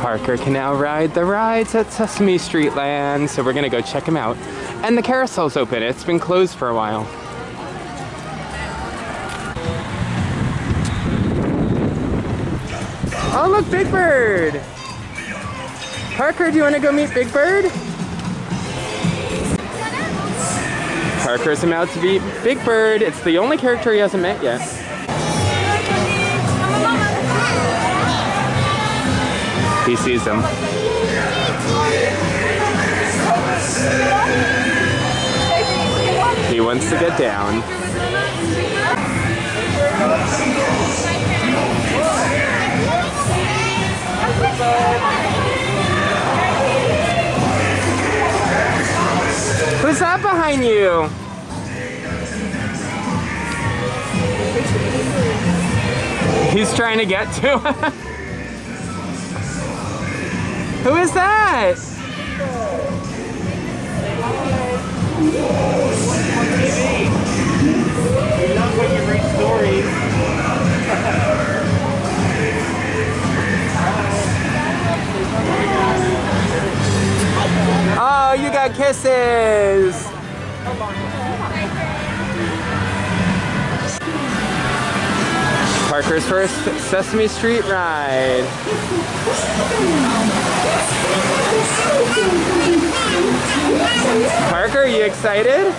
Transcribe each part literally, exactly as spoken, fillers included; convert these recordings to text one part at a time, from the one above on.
Parker can now ride the rides at Sesame Street Land, so we're gonna go check them out. And the carousel's open. It's been closed for a while. Oh look, Big Bird! Parker, do you want to go meet Big Bird? Parker's about to meet Big Bird. It's the only character he hasn't met yet. He sees them. He wants to get down. Who's that behind you? He's trying to get to her. Who is that? We love when you read stories. Oh, you got kisses! Parker's first Sesame Street ride. Parker, are you excited?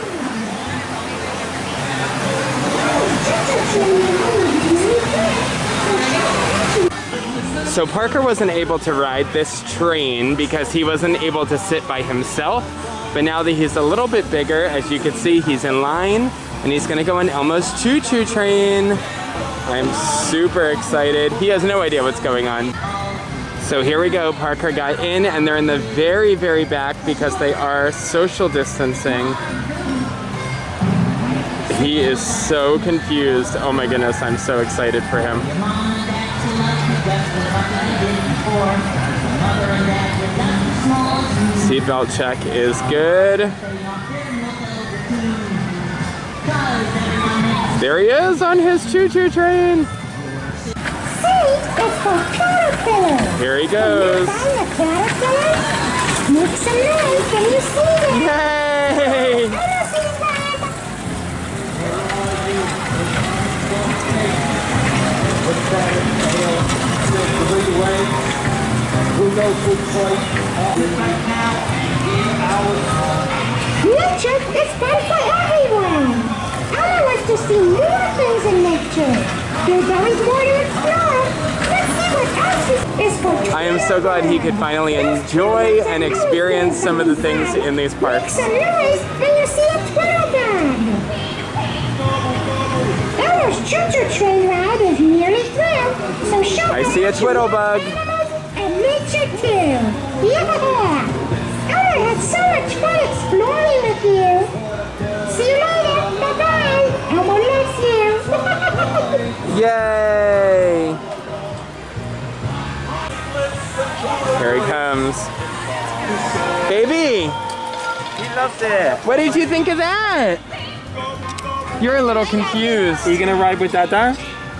So Parker wasn't able to ride this train because he wasn't able to sit by himself. But now that he's a little bit bigger, as you can see, he's in line and he's gonna go on Elmo's Choo Choo Train. I'm super excited. He has no idea what's going on. So here we go, Parker got in and they're in the very, very back because they are social distancing. He is so confused. Oh my goodness, I'm so excited for him. Seatbelt check is good. There he is on his choo-choo train. C is for caterpillar. Here he goes. Can you find the caterpillar? Make some noise when you see them. Yay! Hello, Seabird. Nature is fun for everyone. Ella wants to see more things in nature. There's always more to explore. Let's see what else is, is for. I am so glad he could finally enjoy and experience some of the things in these parks. Make some noise when you see a twittlebug. Ella's choo-choo train ride is nearly through, so show I see a twittlebug. And nature too. Yeah! Ella had so much fun exploring with you. See you later. Bye-bye. Elmo loves you. Yay! Here he comes. Baby! He loves it. What did you think of that? You're a little confused. Are you gonna ride with Dada?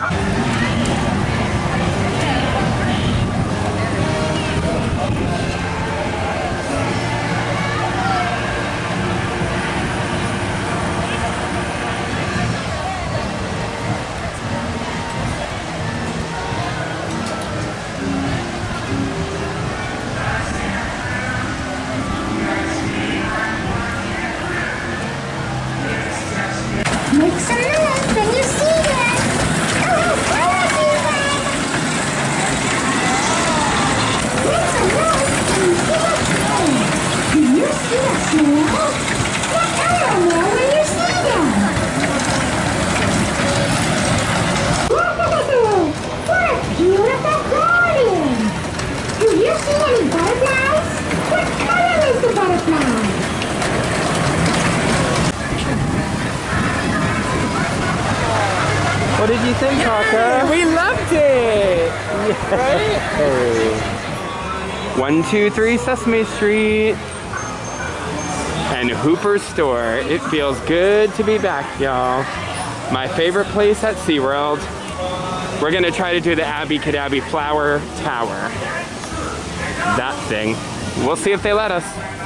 Make some noise when you see them. Oh, hello, Seabird. Make some noise when you see a snail. Do you see a snail? Let Ella know when you see them. Whoa, what a beautiful garden. Do you see any butterflies? What color is the butterfly? What did you think, Parker? We loved it. Right? One, two, three, Sesame Street. And Hooper's store. It feels good to be back, y'all. My favorite place at SeaWorld. We're gonna try to do the Abby Cadabby Flower Tower. that thing. We'll see if they let us.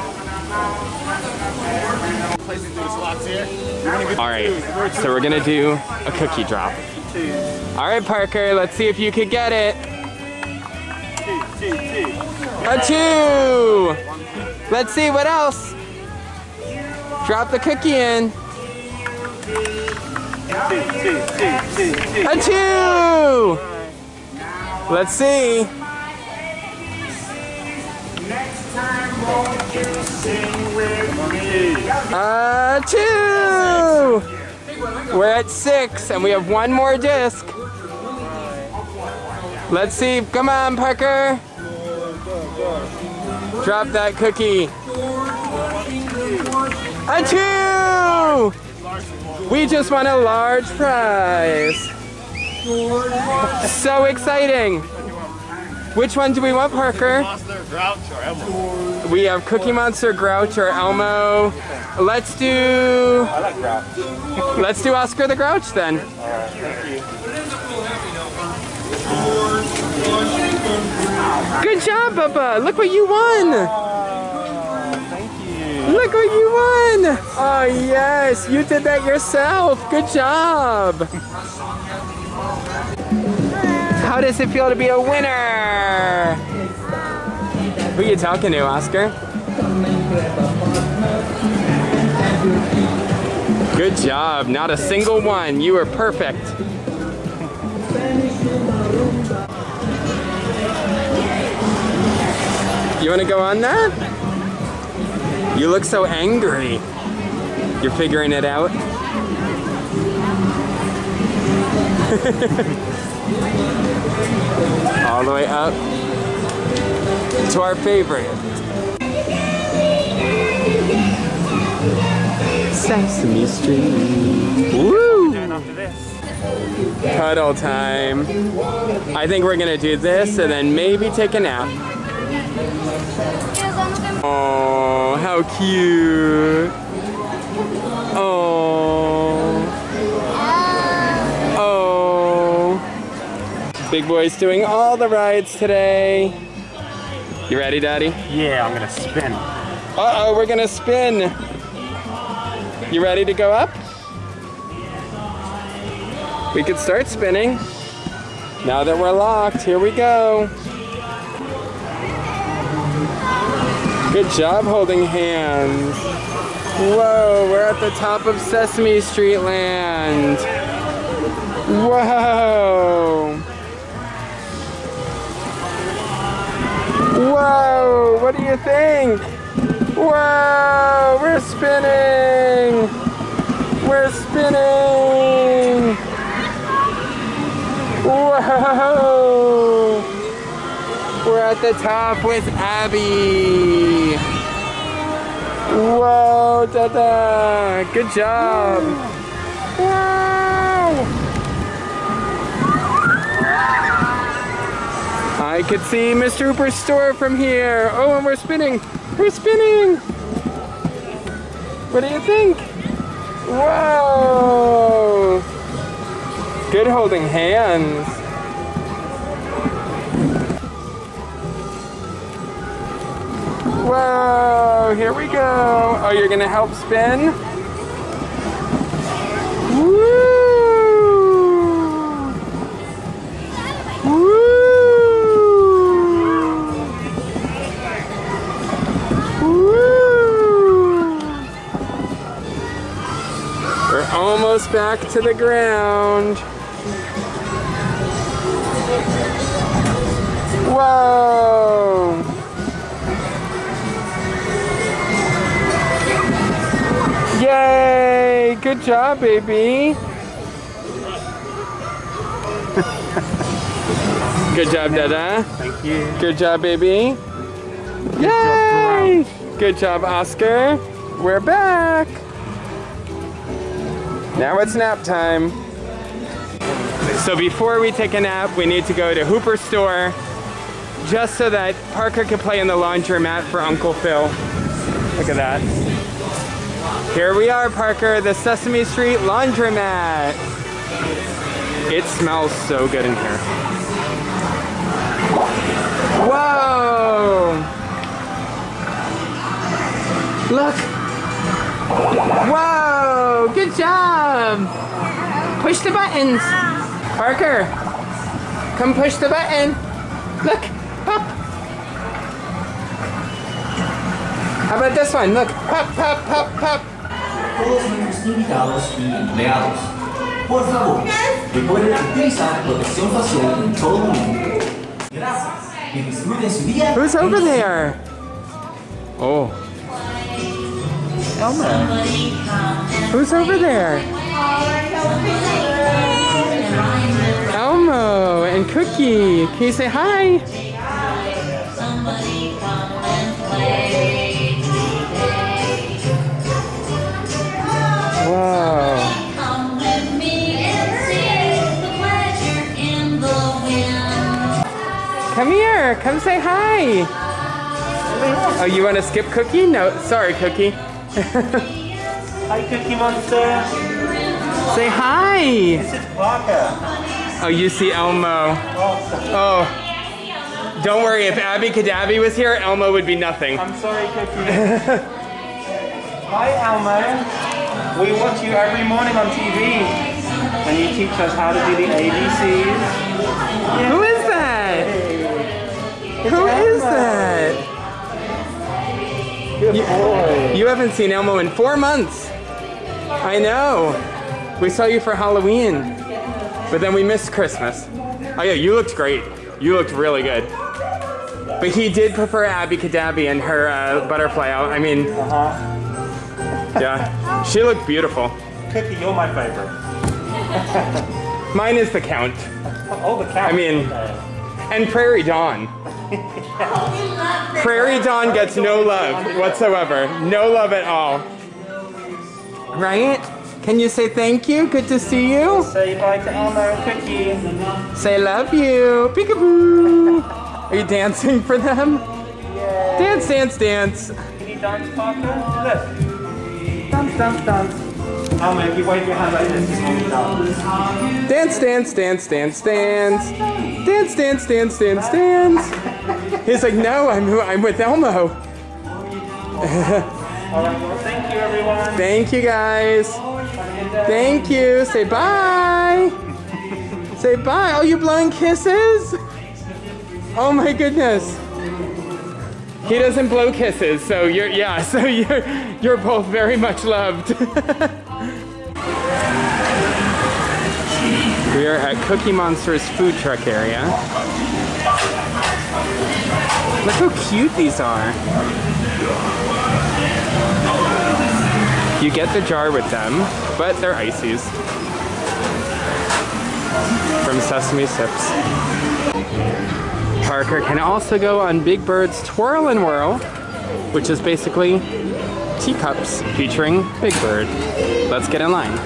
All right, so we're gonna do a cookie drop. All right, Parker, let's see if you could get it. A two. Let's see what else. Drop the cookie in. A two. Let's see. Uh, two! We're at six, and we have one more disc. Let's see. Come on, Parker. Drop that cookie. A two! We just won a large prize. So exciting. Which one do we want, Parker? Monster, Grouch, or Elmo? We have Cookie Monster, Grouch, or Elmo. Let's do... I like Grouch. Let's do Oscar the Grouch then. Alright, thank you. Good job, Bubba. Look what you won. Oh, thank you. Look what you won. Oh, yes. You did that yourself. Good job. How does it feel to be a winner? Who are you talking to, Oscar? Good job. Not a single one. You were perfect. You want to go on that? You look so angry. You're figuring it out? All the way up to our favorite. Sesame Street. Woo! After this. Cuddle time. I think we're gonna do this and then maybe take a nap. Oh, how cute. Oh. Oh. Big boy's doing all the rides today. You ready, Daddy? Yeah, I'm gonna spin. Uh-oh, we're gonna spin. You ready to go up? We could start spinning. Now that we're locked, here we go. Good job holding hands. Whoa, we're at the top of Sesame Street Land. Whoa. Whoa, what do you think? Whoa, we're spinning. We're spinning. Whoa. We're at the top with Abby. Whoa, Dada. Good job. Wow. I could see Mister Hooper's store from here. Oh, and we're spinning. We're spinning. What do you think? Whoa. Good holding hands. Whoa, here we go. Oh, you're gonna help spin? Woo! Woo! Woo! We're almost back to the ground. Whoa! Yay! Good job, baby. Good job, Dada. Thank you. Good job, baby. Yay! Good job, Oscar. We're back. Now it's nap time. So before we take a nap, we need to go to Hooper's store just so that Parker can play in the laundromat for Uncle Phil. Look at that. Here we are, Parker, the Sesame Street laundromat. It smells so good in here. Whoa! Look. Whoa, good job. Push the buttons. Parker, come push the button. Look, pop. How about this one? Look, pop, pop, pop, pop. Todos nuestros invitados y empleados, por favor, recuerden utilizar protección facial en todo momento. Gracias y disfruten su día. Who's over there? Oh. Elmo. Who's over there? Elmo and Cookie. Can you say hi? Whoa. Come here. Come say hi. Oh, you want to skip Cookie? No, sorry, Cookie. Hi, Cookie Monster. Say hi. This is Parker. Oh, you see Elmo. Oh. Don't worry, if Abby Cadabby was here, Elmo would be nothing. I'm sorry, Cookie. Hi, Elmo. We watch you every morning on T V. And you teach us how to do the A B Cs. Yeah. Who is that? Who is that? Good boy. You haven't seen Elmo in four months. I know. We saw you for Halloween, but then we missed Christmas. Oh yeah, you looked great. You looked really good. But he did prefer Abby Cadabby and her uh, butterfly out. I mean, Uh-huh. yeah, she looked beautiful. Cookie, you're my favorite. Mine is the Count. Oh, the cat. I mean, and Prairie Dawn. Prairie Dawn gets no love whatsoever. No love at all. Right? Can you say thank you? Good to see you. Say bye to Elmo and Cookie. Say love you. Peekaboo. Are you dancing for them? Yeah. Dance, dance, dance. Can you dance, Parker? Look. Dance, dance, dance. Elmo, if you wave your hand like this, you can dance. Dance, dance, dance, dance, dance. Dance, dance, dance, dance, dance. He's like, no, I'm, I'm with Elmo. All right, well, thank you, everyone. Thank you, guys. Have a good day. Thank you. Say bye. Say bye. Oh, you blowing kisses? Oh my goodness. He doesn't blow kisses, so you're yeah, so you're you're both very much loved. We are at Cookie Monster's food truck area. Look how cute these are. You get the jar with them, but they're ices. From Sesame Sips. Parker can also go on Big Bird's Twirl and Whirl, which is basically teacups featuring Big Bird. Let's get in line.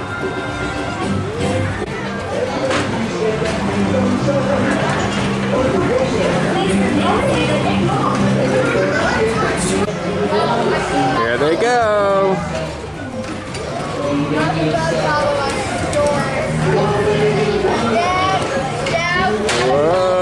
Here they go. Whoa.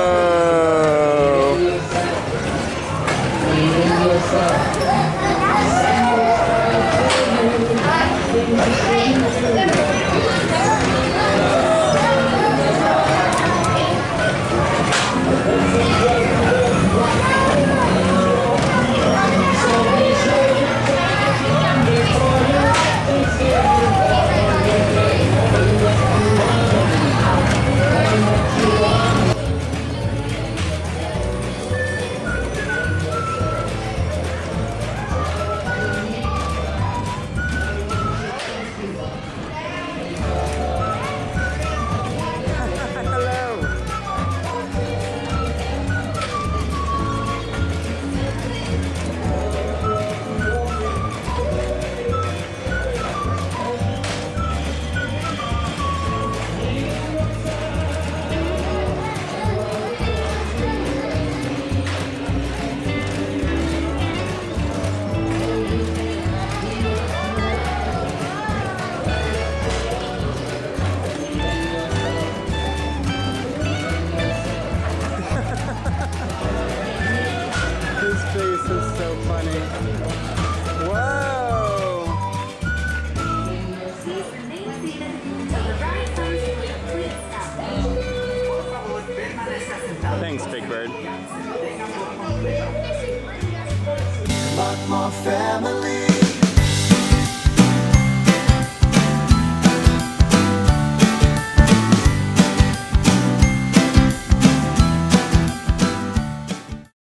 want more family.